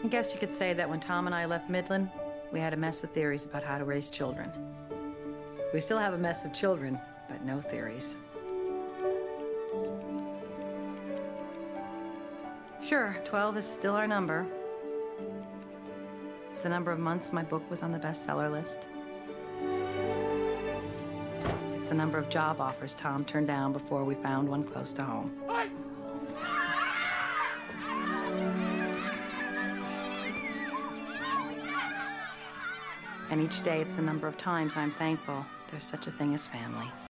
I guess you could say that when Tom and I left Midland, we had a mess of theories about how to raise children. We still have a mess of children, but no theories. Sure, 12 is still our number. It's the number of months my book was on the bestseller list. It's the number of job offers Tom turned down before we found one close to home. Hey! And each day, it's the number of times I'm thankful there's such a thing as family.